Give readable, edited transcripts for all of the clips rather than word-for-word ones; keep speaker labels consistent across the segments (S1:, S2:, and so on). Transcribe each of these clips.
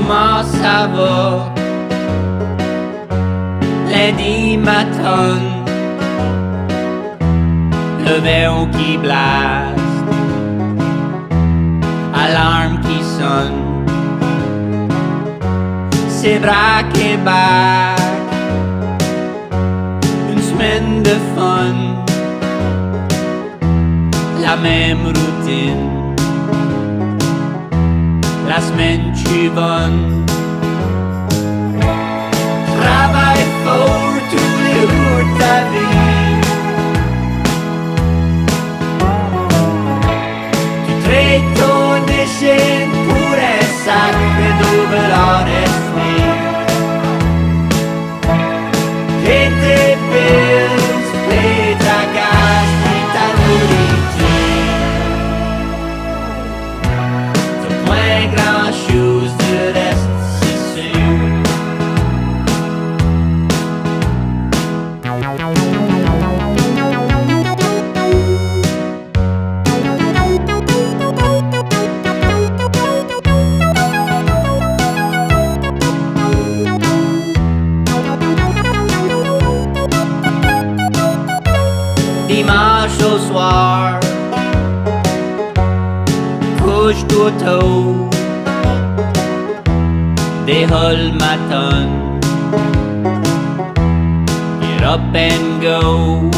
S1: comment ça va? Lundi matin, le vélo qui blast, alarme qui sonne, c'est braque et back, une semaine de fun, la même routine, la semaine suivante. Travaille fort tous les jours de ta vie. Tu traites ton échine pour un sac de double RRSP. Et tes billes, paye ta gaz et ta nourriture. C'est point grand chose de reste, c'est sûr. Dimanche au soir, couche-toi tôt, déroule le matin, get up and go.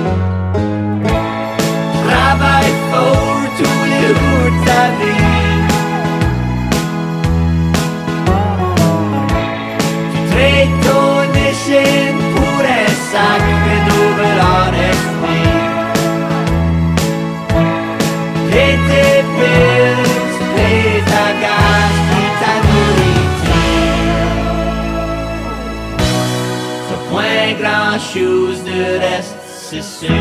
S1: Travaille fort tous les jours de ta vie. Tu traites ton échine pour un sac de double RRSP. Et tes billes, paye ta gaz et ta nourriture. C'est point grand chose de reste, c'est sûr.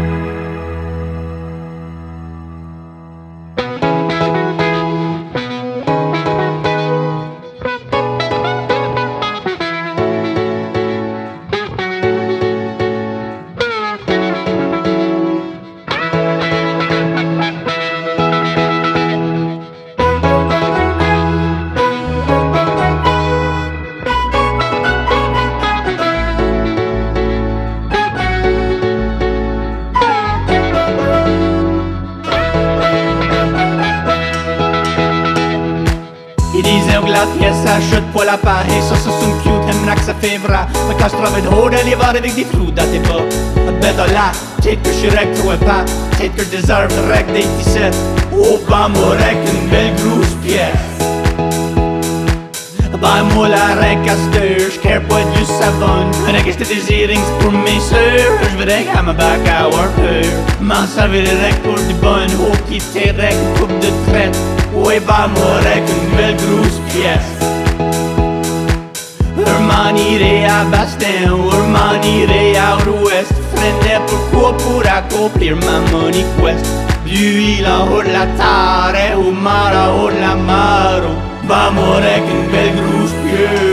S2: La pièce achète pas la pareille, ça c'est une cute, hemna que ça fait vrai. Mais quand je travaille de haut, d'aller voir avec des flous dans tes pas. Ben là, peut-être que je suis rec trop pas, peut-être que je déserve le rec des 17. Oh, ben moi rec une belle grosse pièce. Ben moi la rec à stir, j'care pas du savon. Rien que j'étais des earrings pour mes sœurs, j'voudrais qu'à ma back à worker. M'en servir les rec pour du bon, oh qui t'es rec, une coupe de traite. Ouais, ben moi rec une belle grosse pièce. M'en irai à Bastin, ou m'en irai à l'ouest. Freinais pourquoi pour accomplir ma money quest. L'huile en haut de la terre, ou mar en haut de la mare. Ben moi rec une belle grosse pièce.